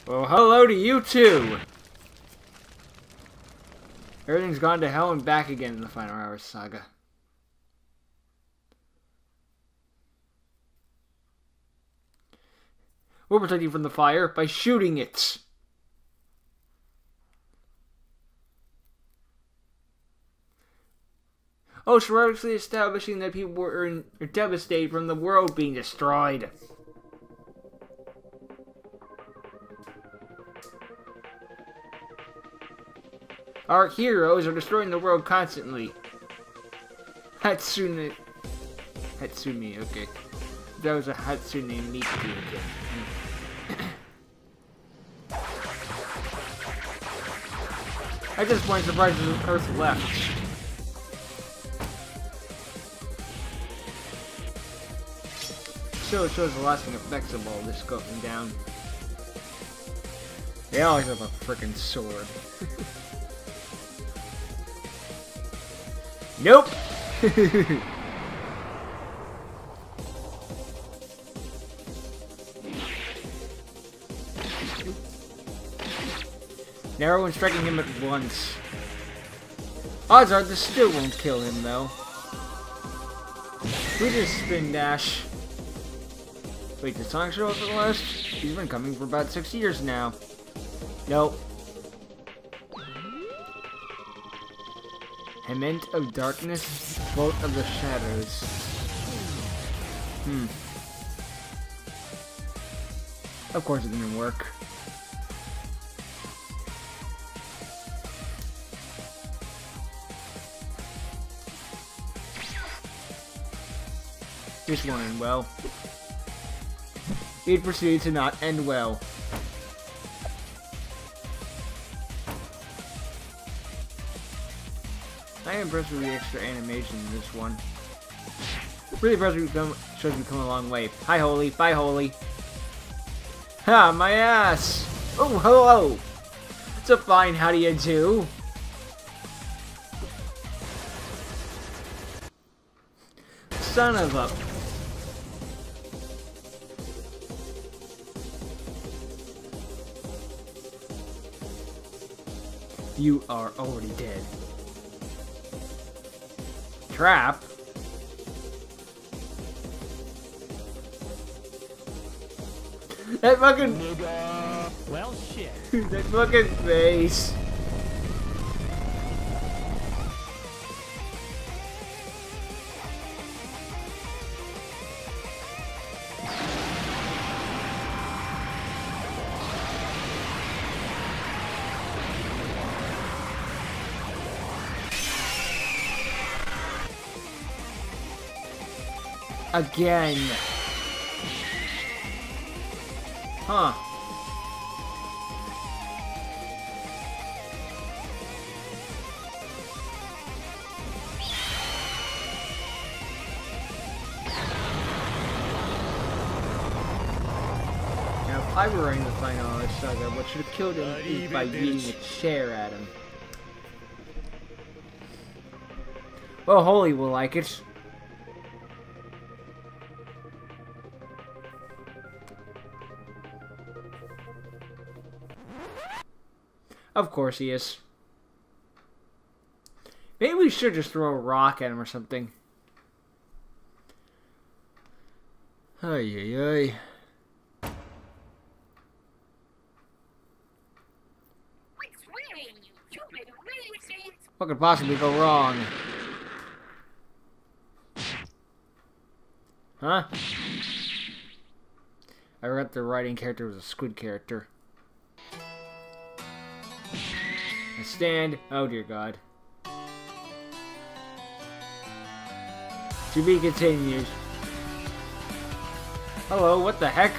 Well, hello to you too! Everything's gone to hell and back again in the final hours saga. We'll protect you from the fire by shooting it! Oh, sporadically establishing that people were devastated from the world being destroyed. Our heroes are destroying the world constantly. Hatsune, okay. That was a Hatsune Miku again. At this point, surprised the Earth left. So it shows the lasting effects of all this going down. They always have a frickin' sword. Nope! Narrow and striking him at once. Odds are this still won't kill him though. Who does spin dash? Wait, did Sonic show up at last? He's been coming for about 6 years now. Nope. Hement of Darkness, Bolt of the Shadows. Of course it didn't work. This won't end well. It proceeded to not end well. I am impressed with the extra animation in this one. Really impressed shows we've come a long way. Hi, Holy. Bye, Holy. Ha, my ass! Oh, hello! It's a fine how do you do? Son of a... You are already dead. Trap? That fucking... Well, shit. That fucking face. Again. Huh. Now, if I were running the final Saga, what should have killed him is by yeeting a chair at him. Well, Holy will like it. Of course he is. Maybe we should just throw a rock at him or something. Ay, ay, ay. What could possibly go wrong? Huh? I forgot the writing character was a squid character. Stand. Oh dear God. To be continued. Hello, what the heck?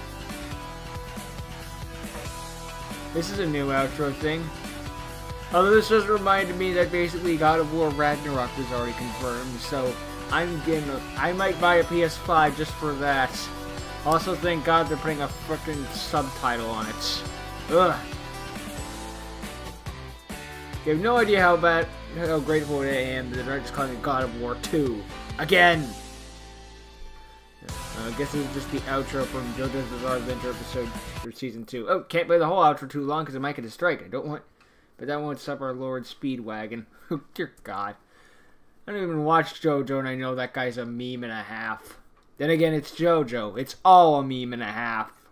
This is a new outro thing. Although this just reminded me that basically God of War Ragnarok was already confirmed, so I might buy a PS5 just for that. Also, thank God they're putting a frickin' subtitle on it. Ugh. You have no idea how grateful I am that they're just calling it God of War 2. Again! I guess this is just the outro from JoJo's Bizarre Adventure episode for season 2. Oh, can't play the whole outro too long because I might get a strike. I don't want, but that won't stop our Lord Speedwagon. Oh, dear God. I don't even watch JoJo and I know that guy's a meme and a half. Then again, it's JoJo. It's all a meme and a half.